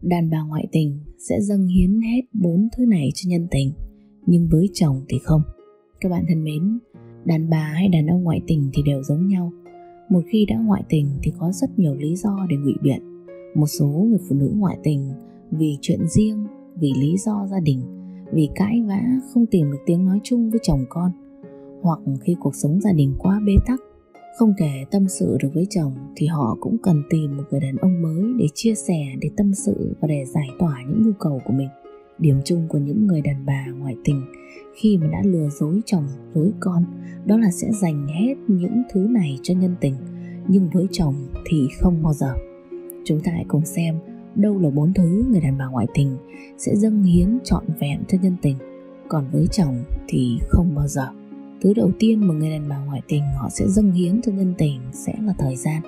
Đàn bà ngoại tình sẽ dâng hiến hết 4 thứ này cho nhân tình, nhưng với chồng thì không. Các bạn thân mến, đàn bà hay đàn ông ngoại tình thì đều giống nhau. Một khi đã ngoại tình thì có rất nhiều lý do để ngụy biện. Một số người phụ nữ ngoại tình vì chuyện riêng, vì lý do gia đình, vì cãi vã không tìm được tiếng nói chung với chồng con, hoặc khi cuộc sống gia đình quá bế tắc, không thể tâm sự được với chồng, thì họ cũng cần tìm một người đàn ông mới để chia sẻ, để tâm sự và để giải tỏa những nhu cầu của mình. Điểm chung của những người đàn bà ngoại tình khi mà đã lừa dối chồng, dối con, đó là sẽ dành hết những thứ này cho nhân tình, nhưng với chồng thì không bao giờ. Chúng ta hãy cùng xem đâu là 4 thứ người đàn bà ngoại tình sẽ dâng hiến trọn vẹn cho nhân tình, còn với chồng thì không bao giờ. Thứ đầu tiên mà người đàn bà ngoại tình họ sẽ dâng hiến cho nhân tình sẽ là thời gian.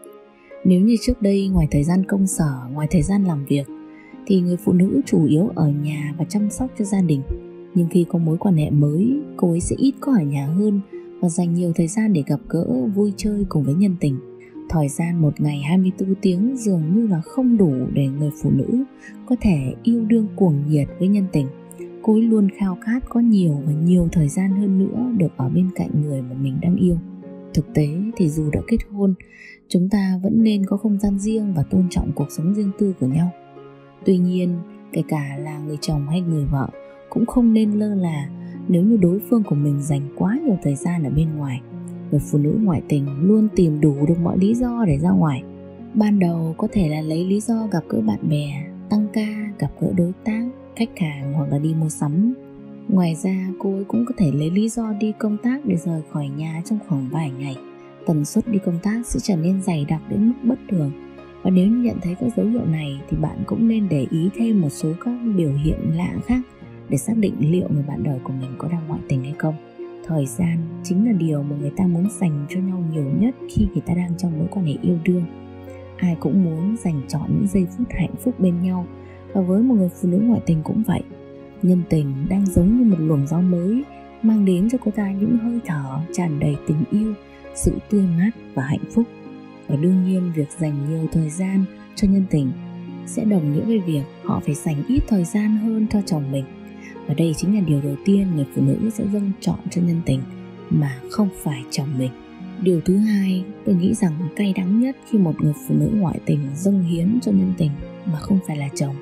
Nếu như trước đây ngoài thời gian công sở, ngoài thời gian làm việc thì người phụ nữ chủ yếu ở nhà và chăm sóc cho gia đình. Nhưng khi có mối quan hệ mới, cô ấy sẽ ít có ở nhà hơn và dành nhiều thời gian để gặp gỡ, vui chơi cùng với nhân tình. Thời gian một ngày 24 tiếng dường như là không đủ để người phụ nữ có thể yêu đương cuồng nhiệt với nhân tình. Cô ấy luôn khao khát có nhiều và nhiều thời gian hơn nữa được ở bên cạnh người mà mình đang yêu. Thực tế thì dù đã kết hôn, chúng ta vẫn nên có không gian riêng và tôn trọng cuộc sống riêng tư của nhau. Tuy nhiên, kể cả là người chồng hay người vợ cũng không nên lơ là nếu như đối phương của mình dành quá nhiều thời gian ở bên ngoài. Người phụ nữ ngoại tình luôn tìm đủ được mọi lý do để ra ngoài. Ban đầu có thể là lấy lý do gặp gỡ bạn bè, tăng ca, gặp gỡ đối tác, khách hàng hoặc là đi mua sắm. Ngoài ra cô ấy cũng có thể lấy lý do đi công tác để rời khỏi nhà trong khoảng vài ngày. Tần suất đi công tác sẽ trở nên dày đặc đến mức bất thường. Và nếu như nhận thấy các dấu hiệu này thì bạn cũng nên để ý thêm một số các biểu hiện lạ khác để xác định liệu người bạn đời của mình có đang ngoại tình hay không. Thời gian chính là điều mà người ta muốn dành cho nhau nhiều nhất khi người ta đang trong mối quan hệ yêu đương. Ai cũng muốn dành trọn những giây phút hạnh phúc bên nhau, và với một người phụ nữ ngoại tình cũng vậy. Nhân tình đang giống như một luồng gió mới, mang đến cho cô ta những hơi thở tràn đầy tình yêu, sự tươi mát và hạnh phúc. Và đương nhiên việc dành nhiều thời gian cho nhân tình sẽ đồng nghĩa với việc họ phải dành ít thời gian hơn cho chồng mình. Và đây chính là điều đầu tiên người phụ nữ sẽ dâng trọn cho nhân tình, mà không phải chồng mình. Điều thứ hai, tôi nghĩ rằng cay đắng nhất khi một người phụ nữ ngoại tình dâng hiến cho nhân tình mà không phải là chồng,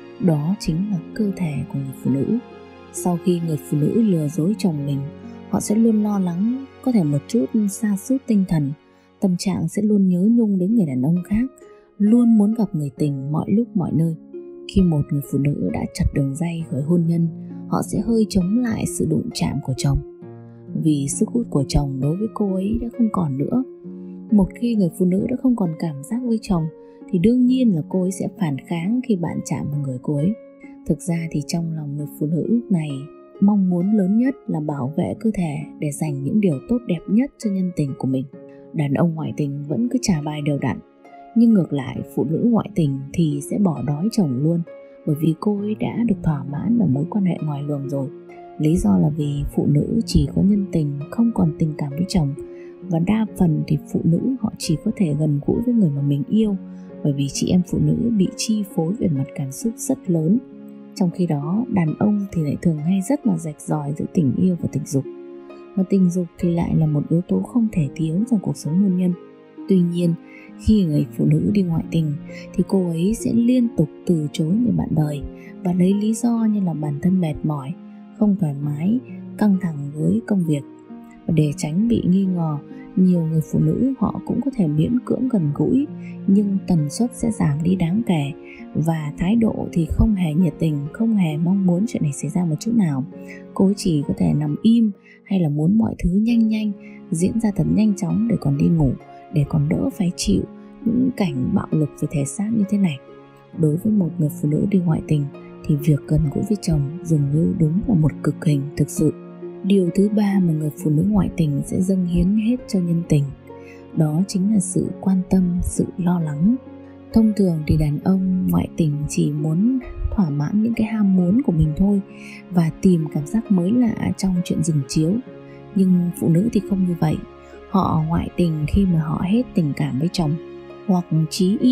đó chính là cơ thể của người phụ nữ. Sau khi người phụ nữ lừa dối chồng mình, họ sẽ luôn lo lắng, có thể một chút sa sút tinh thần, tâm trạng sẽ luôn nhớ nhung đến người đàn ông khác, luôn muốn gặp người tình mọi lúc mọi nơi. Khi một người phụ nữ đã chặt đường ray khỏi hôn nhân, họ sẽ hơi chống lại sự đụng chạm của chồng, vì sức hút của chồng đối với cô ấy đã không còn nữa. Một khi người phụ nữ đã không còn cảm giác với chồng thì đương nhiên là cô ấy sẽ phản kháng khi bạn chạm vào người cô ấy. Thực ra thì trong lòng người phụ nữ lúc này, mong muốn lớn nhất là bảo vệ cơ thể để dành những điều tốt đẹp nhất cho nhân tình của mình. Đàn ông ngoại tình vẫn cứ trả bài đều đặn, nhưng ngược lại phụ nữ ngoại tình thì sẽ bỏ đói chồng luôn, bởi vì cô ấy đã được thỏa mãn ở mối quan hệ ngoài luồng rồi. Lý do là vì phụ nữ chỉ có nhân tình, không còn tình cảm với chồng. Và đa phần thì phụ nữ họ chỉ có thể gần gũi với người mà mình yêu, bởi vì chị em phụ nữ bị chi phối về mặt cảm xúc rất lớn. Trong khi đó đàn ông thì lại thường hay rất là rạch ròi giữa tình yêu và tình dục. Mà tình dục thì lại là một yếu tố không thể thiếu trong cuộc sống hôn nhân. Tuy nhiên khi người phụ nữ đi ngoại tình thì cô ấy sẽ liên tục từ chối người bạn đời và lấy lý do như là bản thân mệt mỏi, không thoải mái, căng thẳng với công việc. Và để tránh bị nghi ngờ, nhiều người phụ nữ họ cũng có thể miễn cưỡng gần gũi, nhưng tần suất sẽ giảm đi đáng kể, và thái độ thì không hề nhiệt tình, không hề mong muốn chuyện này xảy ra một chút nào. Cô ấy chỉ có thể nằm im hay là muốn mọi thứ nhanh nhanh diễn ra thật nhanh chóng để còn đi ngủ, để còn đỡ phải chịu những cảnh bạo lực về thể xác như thế này. Đối với một người phụ nữ đi ngoại tình thì việc gần gũi với chồng dường như đúng là một cực hình thực sự. Điều thứ ba mà người phụ nữ ngoại tình sẽ dâng hiến hết cho nhân tình, đó chính là sự quan tâm, sự lo lắng. Thông thường thì đàn ông ngoại tình chỉ muốn thỏa mãn những cái ham muốn của mình thôi và tìm cảm giác mới lạ trong chuyện giường chiếu. Nhưng phụ nữ thì không như vậy. Họ ngoại tình khi mà họ hết tình cảm với chồng, hoặc chí ít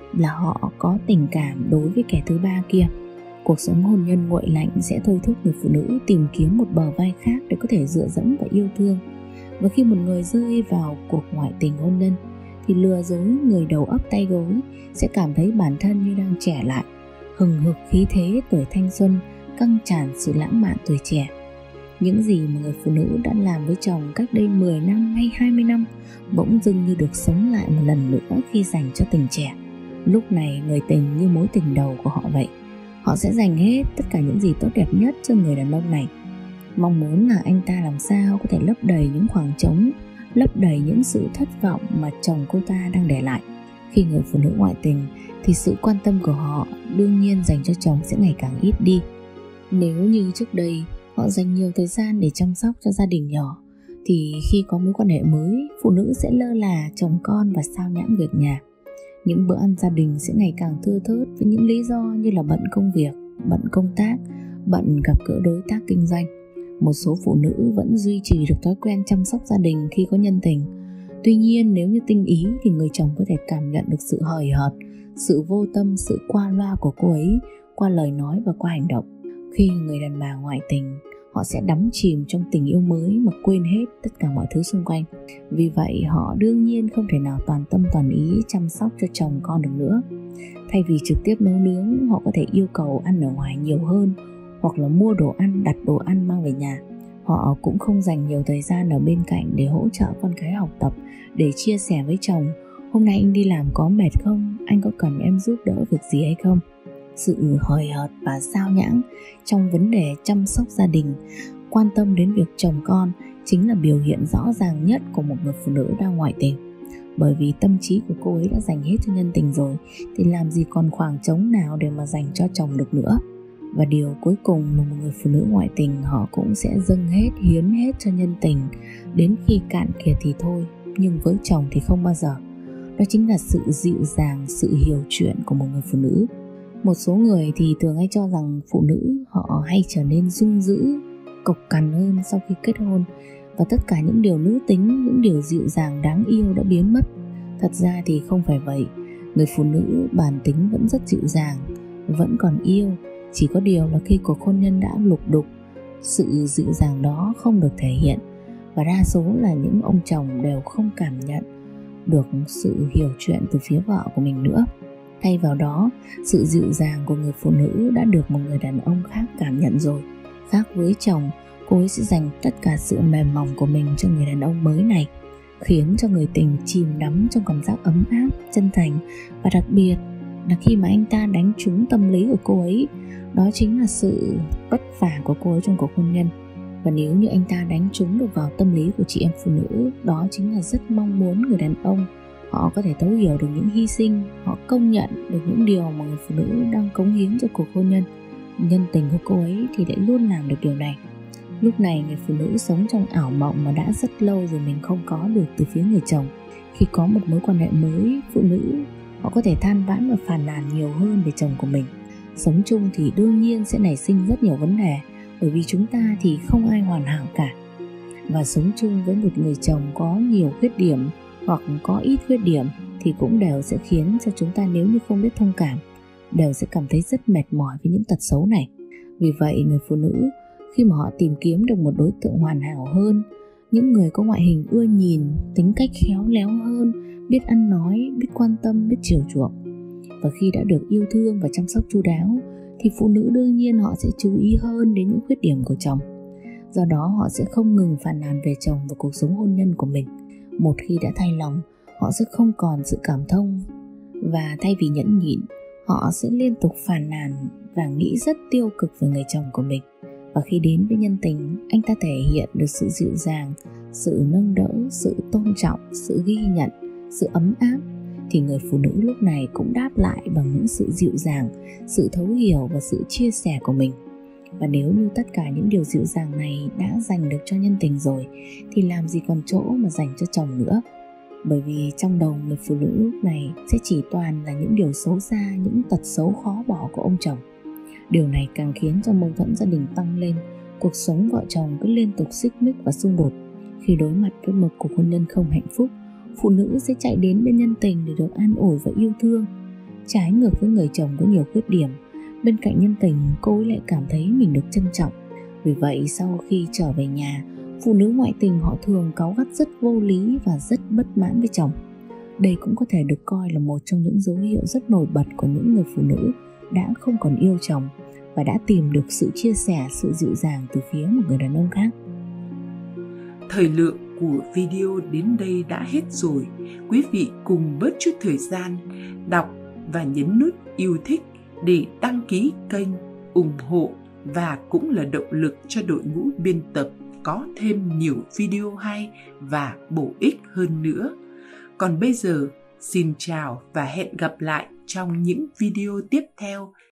là họ có tình cảm đối với kẻ thứ ba kia. Cuộc sống hôn nhân nguội lạnh sẽ thôi thúc người phụ nữ tìm kiếm một bờ vai khác để có thể dựa dẫm và yêu thương. Và khi một người rơi vào cuộc ngoại tình hôn nhân thì lừa dối người đầu ấp tay gối sẽ cảm thấy bản thân như đang trẻ lại, hừng hực khí thế tuổi thanh xuân, căng tràn sự lãng mạn tuổi trẻ. Những gì mà người phụ nữ đã làm với chồng cách đây 10 năm hay 20 năm bỗng dưng như được sống lại một lần nữa khi dành cho tình trẻ. Lúc này người tình như mối tình đầu của họ vậy. Họ sẽ dành hết tất cả những gì tốt đẹp nhất cho người đàn ông này, mong muốn là anh ta làm sao có thể lấp đầy những khoảng trống, lấp đầy những sự thất vọng mà chồng cô ta đang để lại. Khi người phụ nữ ngoại tình thì sự quan tâm của họ đương nhiên dành cho chồng sẽ ngày càng ít đi. Nếu như trước đây họ dành nhiều thời gian để chăm sóc cho gia đình nhỏ, thì khi có mối quan hệ mới, phụ nữ sẽ lơ là chồng con và sao nhãng việc nhà. Những bữa ăn gia đình sẽ ngày càng thưa thớt với những lý do như là bận công việc, bận công tác, bận gặp gỡ đối tác kinh doanh. Một số phụ nữ vẫn duy trì được thói quen chăm sóc gia đình khi có nhân tình. Tuy nhiên nếu như tinh ý thì người chồng có thể cảm nhận được sự hời hợt, sự vô tâm, sự qua loa của cô ấy qua lời nói và qua hành động. Khi người đàn bà ngoại tình, họ sẽ đắm chìm trong tình yêu mới mà quên hết tất cả mọi thứ xung quanh. Vì vậy họ đương nhiên không thể nào toàn tâm toàn ý chăm sóc cho chồng con được nữa. Thay vì trực tiếp nấu nướng, họ có thể yêu cầu ăn ở ngoài nhiều hơn, hoặc là mua đồ ăn, đặt đồ ăn mang về nhà. Họ cũng không dành nhiều thời gian ở bên cạnh để hỗ trợ con cái học tập, để chia sẻ với chồng: hôm nay anh đi làm có mệt không? Anh có cần em giúp đỡ việc gì hay không? Sự hời hợt và sao nhãng trong vấn đề chăm sóc gia đình, quan tâm đến việc chồng con chính là biểu hiện rõ ràng nhất của một người phụ nữ đang ngoại tình. Bởi vì tâm trí của cô ấy đã dành hết cho nhân tình rồi, thì làm gì còn khoảng trống nào để mà dành cho chồng được nữa. Và điều cuối cùng mà một người phụ nữ ngoại tình họ cũng sẽ dâng hết, hiến hết cho nhân tình, đến khi cạn kiệt thì thôi. Nhưng với chồng thì không bao giờ. Đó chính là sự dịu dàng, sự hiểu chuyện của một người phụ nữ. Một số người thì thường hay cho rằng phụ nữ họ hay trở nên rung dữ, cộc cằn hơn sau khi kết hôn, và tất cả những điều nữ tính, những điều dịu dàng đáng yêu đã biến mất. Thật ra thì không phải vậy. Người phụ nữ bản tính vẫn rất dịu dàng, vẫn còn yêu. Chỉ có điều là khi cuộc hôn nhân đã lục đục, sự dịu dàng đó không được thể hiện. Và đa số là những ông chồng đều không cảm nhận được sự hiểu chuyện từ phía vợ của mình nữa. Thay vào đó, sự dịu dàng của người phụ nữ đã được một người đàn ông khác cảm nhận rồi. Khác với chồng, cô ấy sẽ dành tất cả sự mềm mỏng của mình cho người đàn ông mới này, khiến cho người tình chìm đắm trong cảm giác ấm áp, chân thành. Và đặc biệt là khi mà anh ta đánh trúng tâm lý của cô ấy, đó chính là sự vất vả của cô ấy trong cuộc hôn nhân. Và nếu như anh ta đánh trúng được vào tâm lý của chị em phụ nữ, đó chính là rất mong muốn người đàn ông họ có thể thấu hiểu được những hy sinh, họ công nhận được những điều mà người phụ nữ đang cống hiến cho cuộc hôn nhân. Nhân tình của cô ấy thì lại luôn làm được điều này. Lúc này người phụ nữ sống trong ảo mộng mà đã rất lâu rồi mình không có được từ phía người chồng. Khi có một mối quan hệ mới, phụ nữ họ có thể than vãn và phàn nàn nhiều hơn về chồng của mình. Sống chung thì đương nhiên sẽ nảy sinh rất nhiều vấn đề, bởi vì chúng ta thì không ai hoàn hảo cả. Và sống chung với một người chồng có nhiều khuyết điểm hoặc có ít khuyết điểm thì cũng đều sẽ khiến cho chúng ta, nếu như không biết thông cảm, đều sẽ cảm thấy rất mệt mỏi với những tật xấu này. Vì vậy người phụ nữ khi mà họ tìm kiếm được một đối tượng hoàn hảo hơn, những người có ngoại hình ưa nhìn, tính cách khéo léo hơn, biết ăn nói, biết quan tâm, biết chiều chuộng, và khi đã được yêu thương và chăm sóc chu đáo, thì phụ nữ đương nhiên họ sẽ chú ý hơn đến những khuyết điểm của chồng. Do đó họ sẽ không ngừng phàn nàn về chồng và cuộc sống hôn nhân của mình. Một khi đã thay lòng, họ sẽ không còn sự cảm thông, và thay vì nhẫn nhịn, họ sẽ liên tục phàn nàn và nghĩ rất tiêu cực về người chồng của mình. Và khi đến với nhân tình, anh ta thể hiện được sự dịu dàng, sự nâng đỡ, sự tôn trọng, sự ghi nhận, sự ấm áp, thì người phụ nữ lúc này cũng đáp lại bằng những sự dịu dàng, sự thấu hiểu và sự chia sẻ của mình. Và nếu như tất cả những điều dịu dàng này đã dành được cho nhân tình rồi, thì làm gì còn chỗ mà dành cho chồng nữa. Bởi vì trong đầu người phụ nữ lúc này sẽ chỉ toàn là những điều xấu xa, những tật xấu khó bỏ của ông chồng. Điều này càng khiến cho mâu thuẫn gia đình tăng lên, cuộc sống vợ chồng cứ liên tục xích mích và xung đột. Khi đối mặt với một cuộc hôn nhân không hạnh phúc, phụ nữ sẽ chạy đến bên nhân tình để được an ủi và yêu thương. trái ngược với người chồng có nhiều khuyết điểm. Bên cạnh nhân tình, cô ấy lại cảm thấy mình được trân trọng. Vì vậy sau khi trở về nhà, phụ nữ ngoại tình họ thường cáu gắt rất vô lý và rất bất mãn với chồng. Đây cũng có thể được coi là một trong những dấu hiệu rất nổi bật của những người phụ nữ đã không còn yêu chồng và đã tìm được sự chia sẻ, sự dịu dàng từ phía một người đàn ông khác. Thời lượng của video đến đây đã hết rồi. Quý vị cùng bớt chút thời gian đọc và nhấn nút yêu thích để đăng ký kênh, ủng hộ và cũng là động lực cho đội ngũ biên tập có thêm nhiều video hay và bổ ích hơn nữa. Còn bây giờ, xin chào và hẹn gặp lại trong những video tiếp theo